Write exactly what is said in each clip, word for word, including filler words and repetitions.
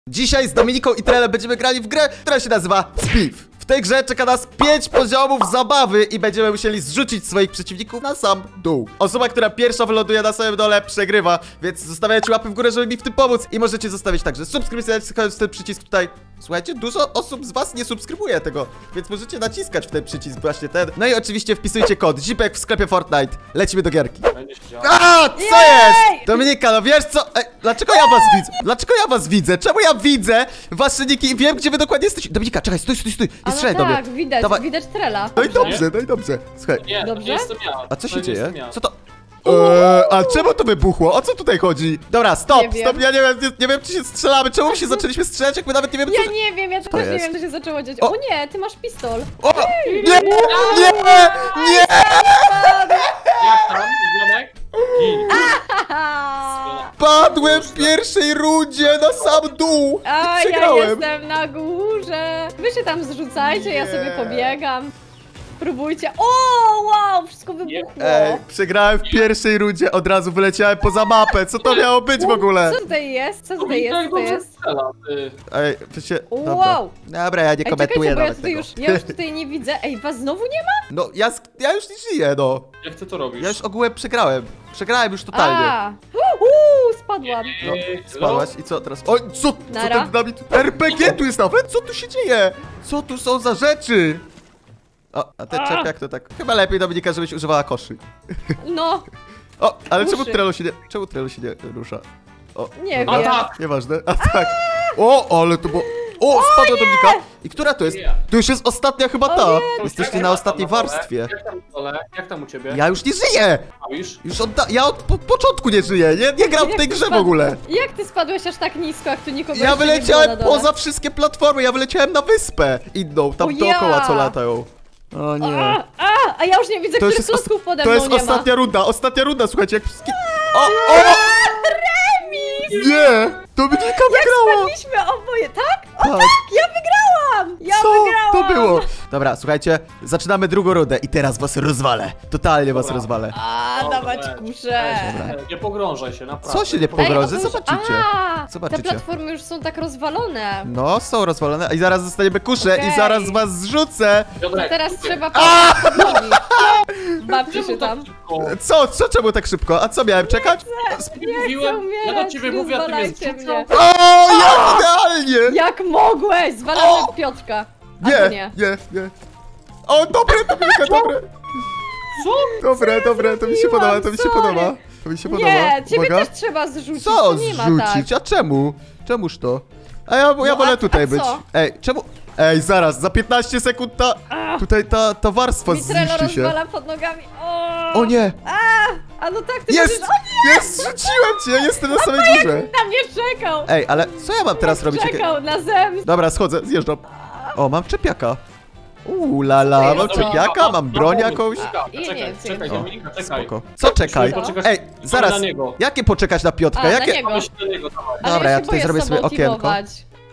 Dzisiaj z Dominiką i Trelem będziemy grali w grę, która się nazywa Spiff. W tej grze czeka nas pięć poziomów zabawy i będziemy musieli zrzucić swoich przeciwników na sam dół. Osoba, która pierwsza wyląduje na samym dole, przegrywa, więc zostawiajcie łapy w górę, żeby mi w tym pomóc i możecie zostawić także subskrypcję, naciskając ten przycisk tutaj. Słuchajcie, dużo osób z was nie subskrybuje tego, więc możecie naciskać w ten przycisk właśnie ten. No i oczywiście wpisujcie kod Zipek w sklepie Fortnite. Lecimy do gierki. A, co jest? Dominika, no wiesz co? Ej, dlaczego ja was widzę? Dlaczego ja was widzę? Czemu ja widzę wasze niki i wiem, gdzie wy dokładnie jesteście? Dominika, czekaj, stój, stój, stój. I strzelaj do mnie. Tak, widać, Dawaj. widać Trela. No i dobrze, no i dobrze. Słuchaj. Nie, Dobrze? nie jestem ja. A co się To nie dzieje? jestem ja. Co to? Eee, a czemu to wybuchło? O co tutaj chodzi? Dobra, stop, Nie wiem. stop, ja nie wiem, nie, nie wiem czy się strzelamy, czemu my się zaczęliśmy strzelać, jak my nawet nie wiemy co... Ja nie wiem, ja też nie jest? wiem, co się zaczęło dziać. O. O nie, ty masz pistol. O! Nie! Nie! Nie! Jak tam, ziomek? Gin. Padłem w pierwszej rundzie na sam dół! A ja Przegrałem! jestem na górze. Wy się tam zrzucajcie, ja Nie. sobie pobiegam. Próbujcie. O, wow, wszystko wybuchło. Ej, przegrałem w pierwszej rundzie, od razu wyleciałem poza mapę, co to miało być w ogóle? Co tutaj jest? Co tutaj jest? Co Jak tutaj dobrze jest? strzela, ty. Ej, to się... Dobra, Wow. dobra ja nie Ej, komentuję czekajcie, bo ja nawet tutaj tego. już, ja już tutaj nie widzę. Ej, was znowu nie ma? No, ja, sk- ja już nie żyję, no. Jak ty to robisz? Ja już ogółem przegrałem. Przegrałem już totalnie. A, uuu, spadłam. No, Ej, spadłaś i co teraz? Oj, co, co Nara. ten dynamit? R P G tu jest nawet? Co tu się dzieje? Co tu są za rzeczy? O, a ten czepiak to tak... Chyba lepiej, Dominika, żebyś używała koszy. No, O, ale czemu Uszy. Trello się nie... Czemu Trello się nie rusza? O, nie dobra, wiem. tak. nieważne. A tak. O, ale to było... O, spadła Dominika. I która to jest? Nie. To już jest ostatnia chyba ta. nie. Jesteście Jak na tam ostatniej dole? warstwie. Jak tam na dole? Jak tam u ciebie? Ja już nie żyję. A już? Już od... Ja od po początku nie żyję. Nie, nie gram w Jak tej ty grze w spadł- ogóle. Jak ty spadłeś aż tak nisko, jak tu nikogo Ja jeszcze nie wyleciałem było na dole? poza wszystkie platformy, ja wyleciałem na wyspę inną, tam O dookoła ja! co latają. O nie. A, a, a ja już nie widzę, To już których jest, os- klocków pode to mną jest nie ma. ostatnia runda, ostatnia runda, słuchajcie, jak wszystkie... O, o! Remis! Nie! Dominika wygrała! Spadliśmy oboje, tak? O Tak. tak, ja wygrałam! Ja Co wygrałam! to było? Dobra, słuchajcie, zaczynamy drugą rundę i teraz was rozwalę. Totalnie was Dobra. rozwalę. A, Dobra, dawać weź, kuszę. weź, Nie pogrążaj się, naprawdę. Co się nie Ej, pogrąży? a to już- Zobaczycie. A, Zobaczycie. te platformy już są tak rozwalone. No, są rozwalone i zaraz dostaniemy kuszę Okej. i zaraz was zrzucę. To Piotrek, teraz tutaj. trzeba pod nogi. Bawcie Czemu się tak tam. szybko? Co? Co? Czemu tak szybko? A co, miałem czekać? Nie mówiłem, ja do ciebie mówię, a ty mnie rozwalajcie zrzucał. mnie. O, jak idealnie! Jak mogłeś? Zwalamy Piotrka. A Nie, to nie, nie. nie. O, dobre, Dominika, dobre. Co? Dobre, dobre, to mi się zrobiłam? podoba, to mi się Sorry. podoba. To mi się podoba. Nie, ciebie Uwaga. też trzeba zrzucić, Co to nie ma tak. zrzucić? A czemu? Czemuż to? A ja, ja No, wolę a- tutaj a być. co? Ej, czemu? Ej, zaraz, za piętnaście sekund ta... Tutaj ta, ta warstwa Mitrelo zniszczy się. rozwala pod nogami. O, O nie! A no tak, ty Jest! możesz... O nie, Jest! Zrzuciłem cię! Jestem na samej górze! na mnie czekał. Ej, ale co ja mam teraz robić? jak- Czekał na zemstę. Dobra, schodzę, zjeżdżam. O, mam czepiaka. Uuu, lala, jest mam to? czepiaka, mam broń jakąś. I nie Czekaj, wiem, co czekaj, jest. Dominika, czekaj. Spoko. Co czekaj? Poczekać- Ej, zaraz, na niego. jakie poczekać na Piotrka? A, na Jakie... niego. Pomyśl na niego, dawaj. Ale Dobra, ja, ja się tutaj boję zrobię z tobą sobie okienko. teamować.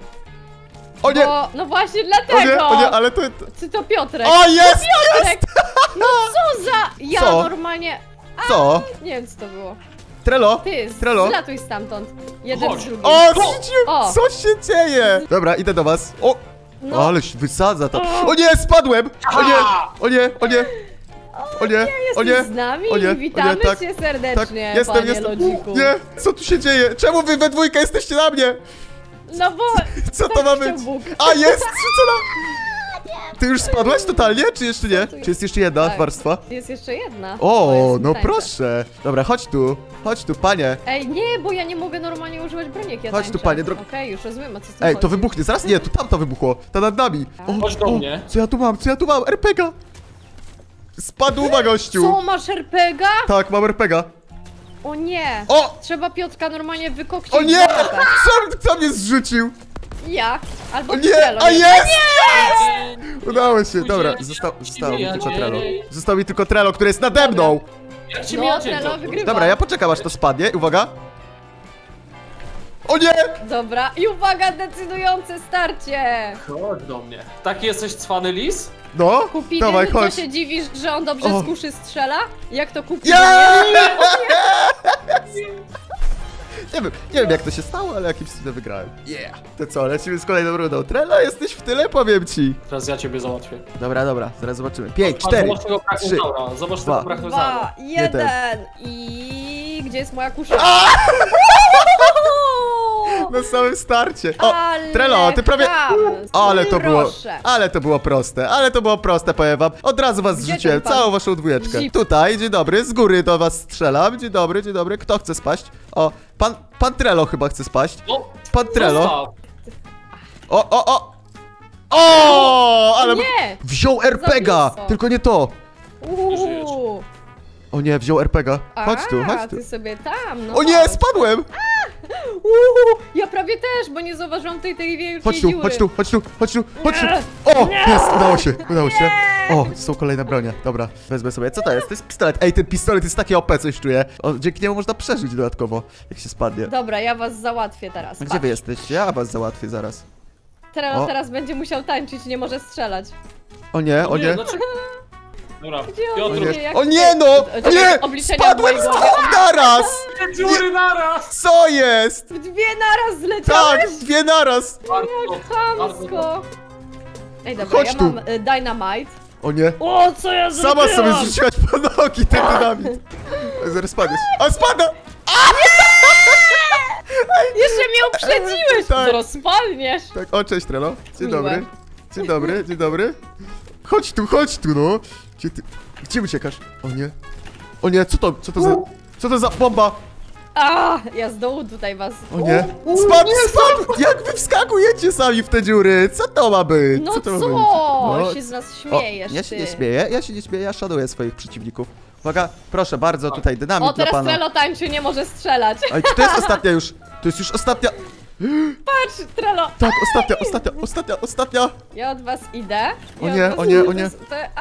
O nie! Bo, no właśnie O dlatego. nie, o nie, ale to... Czy to Piotrek? O, jest! Piotrek! No co za... Ja Co? normalnie... Co? Nie wiem, co to było. Trello? Ty, Trello? zlatuj stamtąd. Jeden Chodź. z drugim. O, zrzuciłem! O. Co się dzieje? Dobra, idę do was. O! No. Aleś wysadza to. O nie, spadłem! O nie, o nie, o nie! O nie, o nie! Jesteś z nami o nie, i o witamy nie, tak, cię Tak, serdecznie, jestem, panie jestem. Lodziku. Nie, co tu się dzieje? Czemu wy we dwójkę jesteście na mnie? No bo... Co to tak ma chciał być? Bóg. A, jest! Rzucona! Ty już spadłaś totalnie, czy jeszcze nie? tu jest? Czy jest jeszcze jedna Tak. warstwa? Jest jeszcze jedna. O, jest no tańsza. proszę. Dobra, chodź tu. Chodź tu, panie. Ej, nie, bo ja nie mogę normalnie używać broni, jak ja Chodź tu, tańczę. panie, drog- Okej, już rozumiem, o co z tym Ej, chodzi. to wybuchnie. Zaraz nie, tu tam to wybuchło. Ta nad nami. O, Chodź do o, mnie. Co ja tu mam? Co ja tu mam? R P G. Spadł, gościu. Co, masz er pe ga? Tak, mam R P G. O nie. O! Trzeba Piotrka normalnie wykokcić. O nie! w łapę. Co, co mnie zrzucił? Ja. Albo O nie! Trello. A jest! Udało się, Później dobra. jak Został, ci zostało mi wyjadzie. tylko Trello. Został mi tylko Trello, który jest nade mną. Jak ci No, mnie Trello wygrywa. Dobra, ja poczekam aż to spadnie. Uwaga. O nie! Dobra, i uwaga, decydujące starcie. Chodź do mnie. Taki jesteś cwany lis? No, Kupidyn, dawaj, co chodź. się dziwisz, że on dobrze O. z kuszy strzela? Jak to Kupidyn? Ja! Nie wiem, nie wiem jak to się stało, ale jakimś cudem wygrałem. Yeah! To co, lecimy z kolejną rundą. Trela, jesteś w tyle, powiem ci. Teraz ja ciebie załatwię. Dobra, dobra, zaraz zobaczymy. Pięć, A, cztery, Zobacz tego trzy. Brachiosaura, zobacz dwa. tego Brachiosaura. Dwa, jeden i... Gdzie jest moja kusza? Na samym starcie. O, Ale Trelo, ty prawie... chamstwo, Ale to było, proszę. ale to było proste, ale to było proste, powiem wam. Od razu was Gdzie zrzuciłem, ten pan? całą waszą dwójeczkę. Zip. Tutaj, dzień dobry, z góry do was strzelam. Dzień dobry, dzień dobry, kto chce spaść? O, pan, pan Trelo chyba chce spaść. No, Pan Trelo. zostaw. O, o, o! O, ale Nie! wziął er pe gie a, blisko. tylko nie to. Uuu. O nie, wziął er pe gie a. Chodź tu, A, chodź tu. ty sobie tam, no O nie, chodź. spadłem! Uuu, ja prawie też, bo nie zauważyłam tej, tej wielkiej Chodź tu, dziury. chodź tu, chodź tu, chodź tu, chodź tu. Nie, O, nie, jest, udało się, udało się. nie. O, są kolejne bronie. Dobra, wezmę sobie. Co to jest? To jest pistolet. Ej, ten pistolet jest takie o pe, coś czuję. O, dzięki niemu można przeżyć dodatkowo, jak się spadnie. Dobra, ja was załatwię teraz. A gdzie patrz. wy jesteście? Ja was załatwię zaraz. Trello O. teraz będzie musiał tańczyć, nie może strzelać. O nie, o nie. Dlaczego? Dobra, Gdzie on Piotr, jest? Jak O ty- nie no! Czekaj, Nie! obliczenia Spadłem w z mojej głowie. dwóch naraz! dwie dziury naraz! Co jest? W dwie naraz zleciałeś? Tak, dwie naraz! Bardzo, bardzo Chamsko. Ej, dobra, Chodź ja tu. mam y, dynamite. O nie. O, co ja Sama zrobiłam? sobie zrzuciłaś po nogi ten dynamit. Zaraz spadniesz. O, spada! Jeszcze mnie uprzedziłeś! Tak. Zaraz spadniesz. Tak, o, cześć Trelo. Dzień Miłe. dobry. Dzień dobry, dzień dobry. Chodź tu, chodź tu, no. Gdzie ty... Gdzie uciekasz? O nie. O nie, co to, co to za... Co to za bomba? A, ja z dołu tutaj was... O nie. Spadł, spadł! Jak wy wskakujecie sami w te dziury? Co to ma być? No co? co? To ma być? No. się z nas O, śmiejesz, ja się ty. nie śmieję, ja się nie śmieję, ja szanuję swoich przeciwników. Uwaga, proszę bardzo, tutaj dynamit O, dla teraz pana. Trello tańczy, nie może strzelać. Ej, to jest ostatnia już. To jest już ostatnia. Patrz, Trello. Tak, ostatnia, ostatnia, ostatnia, ostatnia. Ja od was idę. O Ja nie, od was o nie, idę. o nie. To- A!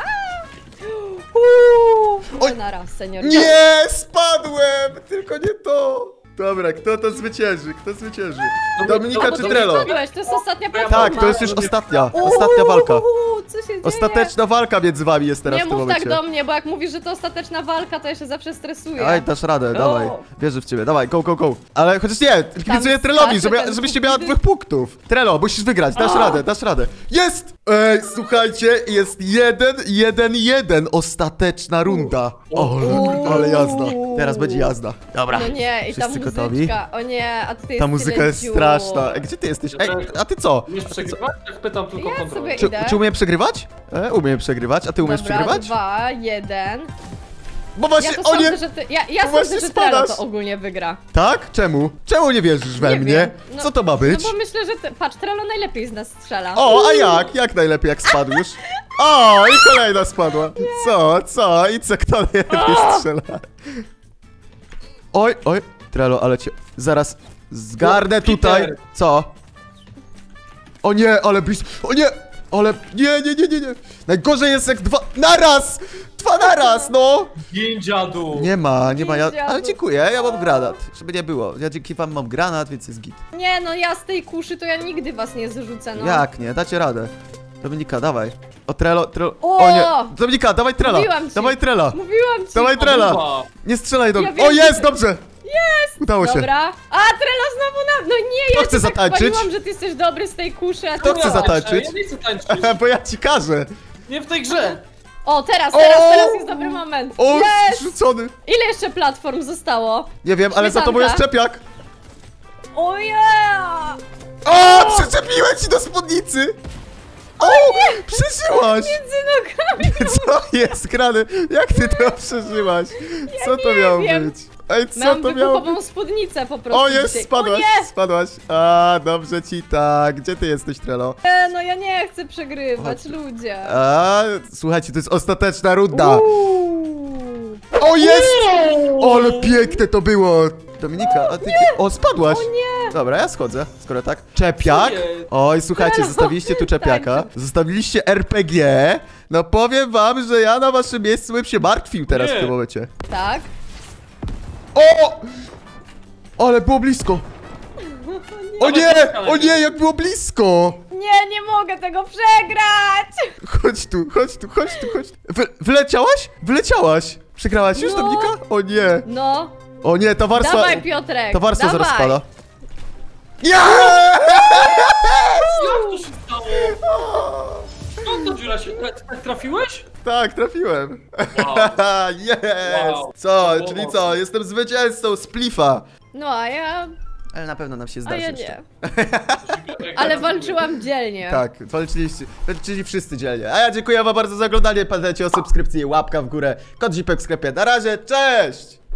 Uuu, Oj. na raz, senior. Nie, spadłem! Tylko nie to. Dobra, kto to zwycięży? Kto zwycięży? Dominika czy Dobra, Trello? Spadłeś, to jest ostatnia platforma. Tak, to jest już ostatnia. Uuu, Ostatnia walka. Co się dzieje? Ostateczna walka między wami jest teraz Nie w tym mów momencie. tak do mnie, bo jak mówisz, że to ostateczna walka, to ja się zawsze stresuję. Dawaj, dasz radę, dawaj. Wierzę w ciebie, dawaj, go, go, go. Ale chociaż nie, kibicuję starczy Trelowi, żeby, ten żebyście miała kupny. dwóch punktów. Trelo, musisz wygrać, dasz O! radę, dasz radę. Jest! Ej, słuchajcie, jest jeden, jeden, jeden. Ostateczna runda. O, ale, ale jazda. Teraz będzie jazda. Dobra. No nie, i ta Wszyscy muzyczka. gotowi? O nie, a tutaj Ta jest muzyka tyle jest dziur. straszna. Ej, gdzie ty jesteś? Ej, a ty co? Umiesz przegrywać? Jak pytam tylko Ja kontrolę. sobie Czy, idę. czy umiem przegrywać? E, umiem przegrywać, a ty umiesz Dobra, przegrywać? dwa, jeden. Bo właśnie, Ja to o nie! sądzę, że ty, ja, ja To właśnie sądzę, że Trello spadasz. to ogólnie wygra. Tak? Czemu? Czemu nie wierzysz we Nie mnie? wiem. No- Co to ma być? No bo myślę, że ty, patrz, Trello najlepiej z nas strzela. O, a jak? Jak najlepiej, jak spadł już? O, i kolejna spadła. Co, co? I co, kto najlepiej strzela? Oj, oj, Trello, ale cię zaraz zgarnę O, Peter. tutaj. Co? O nie, ale blisko. O nie, ale nie, nie, nie, nie, nie. Najgorzej jest jak dwa naraz! Dwa naraz, no! Gień dziadu! Nie ma, nie ma, ja, Dziadu. ale dziękuję, ja mam granat, żeby nie było. Ja dzięki wam mam granat, więc jest git. Nie, no ja z tej kuszy to ja nigdy was nie zrzucę, no. Jak nie? Dacie radę. Dominika, dawaj. O, Trello, Trello. O! O nie! Dominika, dawaj Trela! Mówiłam ci. Dawaj Trela! Mówiłam ci. Dawaj Trela! Dupa. Nie strzelaj do Ja mnie! wiem, O, że jest, ty- dobrze! Jest! Udało się. Dobra. A, Trello znowu na... No nie, Kto ja chce cię tak zatańczyć? chwaliłam, że ty jesteś dobry z tej kuszy, a Kto ty... chce Ja zatańczyć? tańczę, Ja nie chcę tańczyć. Bo ja ci każę. Nie w tej grze. O, teraz, O! teraz, teraz jest dobry moment. O, Jest! rzucony. Ile jeszcze platform zostało? Nie wiem, ale za tobą jest Śmietanka. czepiak. O yeah! O, przyczepiłem ci do spódnicy. O, przeżyłaś. Między nogami. Co jest grane? Jak ty to przeżyłaś? Co to nie miało wiem. być? Ej, co Mam to miało być? wybuchową spódnicę po prostu O, jest, dzisiaj. spadłaś, O nie! spadłaś. A, dobrze ci tak. Gdzie ty jesteś, Trello? E, no ja nie chcę przegrywać, ludzie. A, słuchajcie, to jest ostateczna runda. Uuu. O, jest! Ale piękne to było. Dominika, a ty... O, spadłaś. O nie! Dobra, ja schodzę, skoro tak. Czepiak. Co jest? Oj, słuchajcie, Trello. zostawiliście tu czepiaka. Tak. Zostawiliście er pe gie. No powiem wam, że ja na waszym miejscu bym się martwił teraz Nie. w tym momencie. Tak. O! Ale było blisko. O nie! O nie, jak było blisko! Nie, nie mogę tego przegrać! Chodź tu, chodź tu, chodź tu, chodź tu. Wy, wyleciałaś? Wyleciałaś. Przegrałaś już, No. Dominika? O nie. No. O nie, ta warstwa... Dawaj, Piotrek, Ta warstwa dawaj. zaraz spada. Nie! Jak to się stało? Skąd ta dziura się... Tak, tak trafiłeś? Tak, trafiłem. Wow. Jest! Wow. Co? Czyli co? Jestem zwycięzcą Splifa. No, a ja... Ale na pewno nam się A zdarzy ja jeszcze. nie. Ale walczyłam dzielnie. Tak, walczyliście, walczyli wszyscy dzielnie. A ja dziękuję wam bardzo za oglądanie. Pamiętajcie o subskrypcji, łapka w górę, kod zipek w sklepie. Na razie, cześć!